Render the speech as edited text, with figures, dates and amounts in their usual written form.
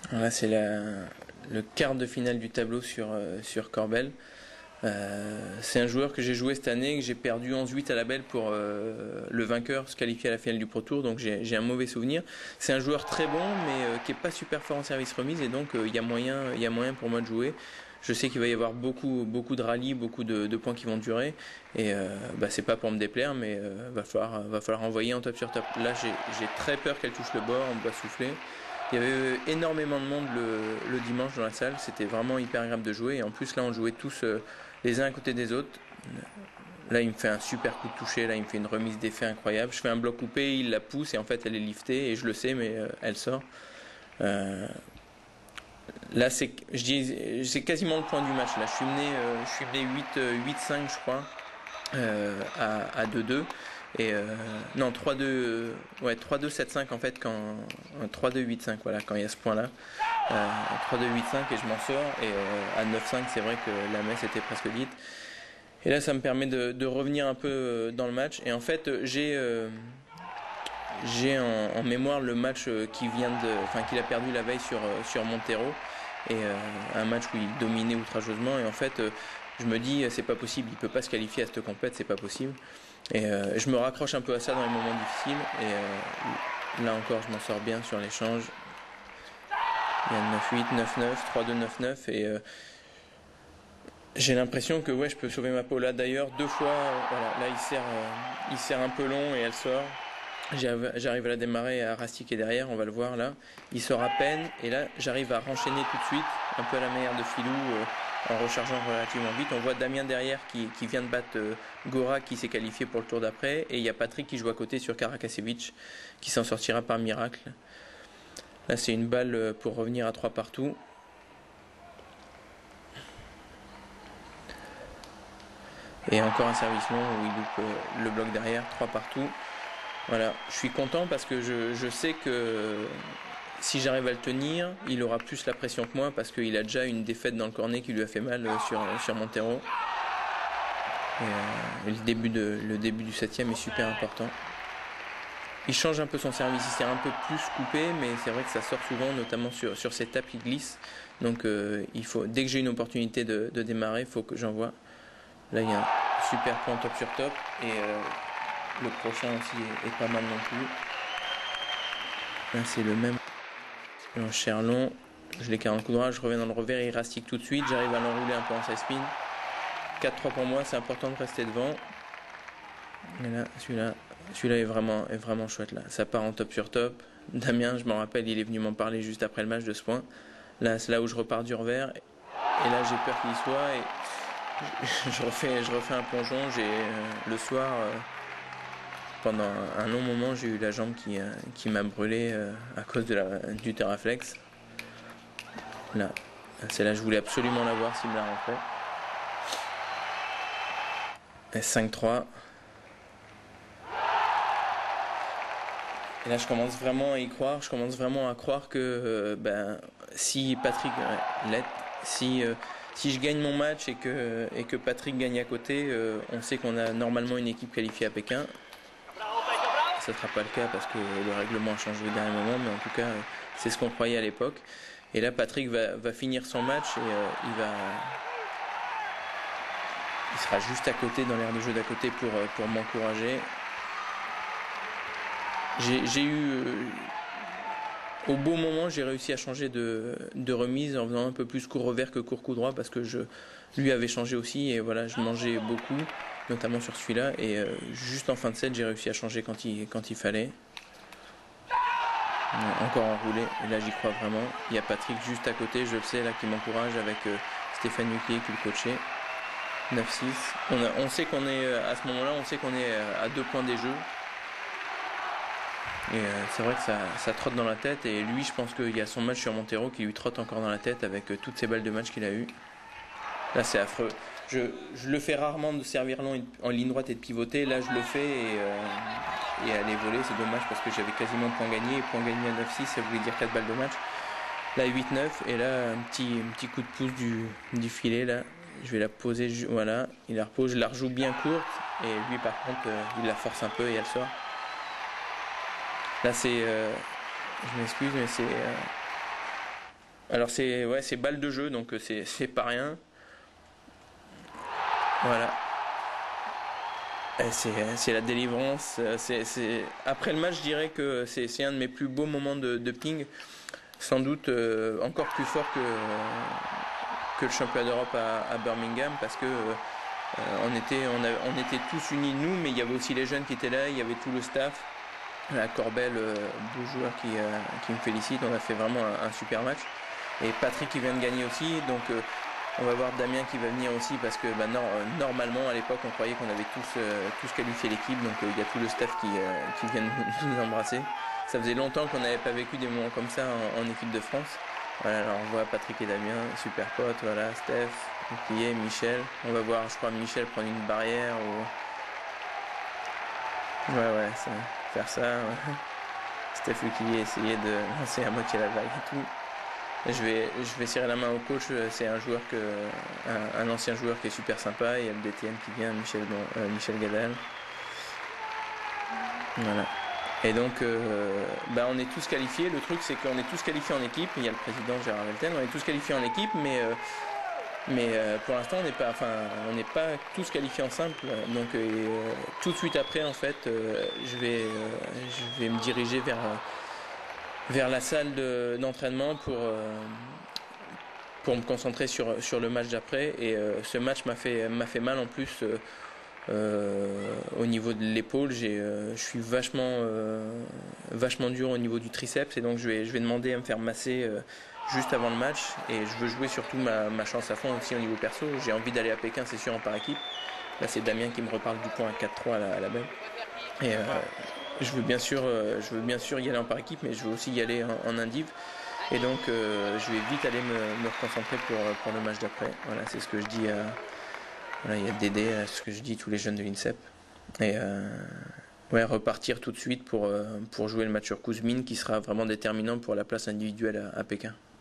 Là, c'est le quart de finale du tableau sur Corbel. C'est un joueur que j'ai joué cette année, que j'ai perdu 11-8 à la belle pour le vainqueur se qualifier à la finale du Pro Tour, donc j'ai un mauvais souvenir. C'est un joueur très bon, mais qui est pas super fort en service remise, et donc il y a moyen pour moi de jouer. Je sais qu'il va y avoir beaucoup de rallyes, beaucoup de points qui vont durer, et c'est pas pour me déplaire, mais va falloir envoyer en top sur top. Là, j'ai très peur qu'elle touche le bord, on doit souffler. Il y avait énormément de monde le dimanche dans la salle, c'était vraiment hyper agréable de jouer, et en plus là on jouait tous les uns à côté des autres. Là il me fait un super coup de toucher, là il me fait une remise d'effet incroyable. Je fais un bloc coupé, il la pousse et en fait elle est liftée, et je le sais, mais elle sort. Là c'est quasiment le point du match. Là je suis mené 8-5 je crois, à 2-2. Et non, 3-2, ouais, 3-2, 7-5 en fait, 3-2, 8-5, voilà, quand il y a ce point-là. 3-2, 8-5 et je m'en sors. Et à 9-5, c'est vrai que la messe était presque dite. Et là, ça me permet de revenir un peu dans le match. Et en fait, j'ai en mémoire le match qu'il a perdu la veille sur Montero. Et un match où il dominait outrageusement. Et en fait, je me dis, c'est pas possible, il peut pas se qualifier à cette compète, c'est pas possible. Et je me raccroche un peu à ça dans les moments difficiles. Et là encore, je m'en sors bien sur l'échange. Il y a 9-8, 9-9, 3-2, 9-9. Et j'ai l'impression que ouais, je peux sauver ma peau. Là d'ailleurs, 2 fois, voilà, là il sert un peu long et elle sort. J'arrive à la démarrer, à rastiquer derrière, on va le voir là. Il sort à peine et là j'arrive à renchaîner tout de suite, un peu à la manière de Filou, en rechargeant relativement vite. On voit Damien derrière qui vient de battre Gora, qui s'est qualifié pour le tour d'après. Et il y a Patrick qui joue à côté sur Karakasevic, qui s'en sortira par miracle. Là c'est une balle pour revenir à 3 partout. Et encore un service long où il loupe le bloc derrière, 3 partout. Voilà, je suis content parce que je sais que si j'arrive à le tenir, il aura plus la pression que moi parce qu'il a déjà une défaite dans le cornet qui lui a fait mal sur Montero. Et le début du 7e est super important. Il change un peu son service, il s'est un peu plus coupé, mais c'est vrai que ça sort souvent, notamment sur ses tapes, il glisse. Donc dès que j'ai une opportunité de démarrer, il faut que j'envoie. Là il y a un super point top sur top. Et le prochain aussi est pas mal non plus. Là c'est le même. En Cherlon, je l'écarte en coup droit, je reviens dans le revers, il rastique tout de suite, j'arrive à l'enrouler un peu en side spin. 4-3 pour moi, c'est important de rester devant. Et là, celui-là est vraiment chouette là. Ça part en top sur top. Damien, je m'en rappelle, il est venu m'en parler juste après le match de ce point. Là, c'est là où je repars du revers. Et là, j'ai peur qu'il y soit. Et je refais un plongeon. Le soir, pendant un long moment, j'ai eu la jambe qui m'a brûlé à cause du Terraflex. Là, c'est là que je voulais absolument l'avoir s'il me la rentrait. Et 5-3. Et là, je commence vraiment à y croire. Je commence vraiment à croire que si Patrick si je gagne mon match et que Patrick gagne à côté, on sait qu'on a normalement une équipe qualifiée à Pékin. Ça ne sera pas le cas parce que le règlement a changé au dernier moment, mais en tout cas, c'est ce qu'on croyait à l'époque. Et là, Patrick va finir son match et il sera juste à côté, dans l'aire de jeu d'à côté, pour m'encourager. J'ai eu au beau moment, j'ai réussi à changer de remise en faisant un peu plus court revers que court coup droit parce que lui avait changé aussi et voilà, je mangeais beaucoup, notamment sur celui-là, et juste en fin de set, j'ai réussi à changer quand il fallait. Encore enroulé, et là j'y crois vraiment. Il y a Patrick juste à côté, je le sais, là, qui m'encourage avec Stéphane Huclier qui le coachait. 9-6. On sait qu'on est à ce moment-là, on sait qu'on est à 2 points des jeux. Et c'est vrai que ça trotte dans la tête. Et lui, je pense qu'il y a son match sur Montero qui lui trotte encore dans la tête avec toutes ces balles de match qu'il a eues. Là, c'est affreux. Je le fais rarement de servir long en ligne droite et de pivoter. Là, je le fais et aller voler. C'est dommage parce que j'avais quasiment point gagné. Et point gagné à 9-6, ça voulait dire 4 balles de match. Là, 8-9. Et là, un petit coup de pouce du filet. Là, je vais la poser. Voilà, il la repose. Je la rejoue bien courte. Et lui, par contre, il la force un peu et elle sort. Là, je m'excuse, mais Alors c'est balle de jeu, donc c'est pas rien. Voilà. C'est la délivrance. Après le match, je dirais que c'est un de mes plus beaux moments de ping. Sans doute encore plus fort que le championnat d'Europe à Birmingham, parce que on était tous unis, nous, mais il y avait aussi les jeunes qui étaient là, il y avait tout le staff. La Corbel, beau joueur qui me félicite, on a fait vraiment un super match. Et Patrick qui vient de gagner aussi, donc on va voir Damien qui va venir aussi, parce que normalement à l'époque on croyait qu'on avait tous qualifié l'équipe, donc il y a tout le staff qui vient nous embrasser. Ça faisait longtemps qu'on n'avait pas vécu des moments comme ça en équipe de France. Voilà, alors on voit Patrick et Damien, super potes, voilà, Steph, Bouclier, Michel. On va voir, je crois, Michel prendre une barrière ou... Ouais, faire ça. Ouais. Steph Bouclier essayer de lancer à moitié la vague et tout. Et je vais serrer la main au coach, c'est un ancien joueur qui est super sympa, il y a le DTN qui vient, Michel Gadal. Voilà. Et donc, on est tous qualifiés. Le truc, c'est qu'on est tous qualifiés en équipe. Il y a le président Gérard Velten. On est tous qualifiés en équipe, mais pour l'instant, on n'est pas tous qualifiés en simple. Donc, tout de suite après, en fait, je vais me diriger vers la salle d'entraînement pour me concentrer sur le match d'après. Et ce match m'a fait mal en plus. Au niveau de l'épaule, je suis vachement dur au niveau du triceps, et donc je vais demander à me faire masser juste avant le match, et je veux jouer surtout ma chance à fond aussi au niveau perso. J'ai envie d'aller à Pékin, c'est sûr, en par équipe. Là c'est Damien qui me reparle du point 4-3 à la belle. Et je veux bien sûr y aller en par équipe, mais je veux aussi y aller en indiv. Et donc je vais vite aller me reconcentrer pour le match d'après. Voilà, c'est ce que je dis à... Voilà, il y a Dédé, ce que je dis, tous les jeunes de l'INSEP. Et repartir tout de suite pour jouer le match sur Kouzmine, qui sera vraiment déterminant pour la place individuelle à Pékin.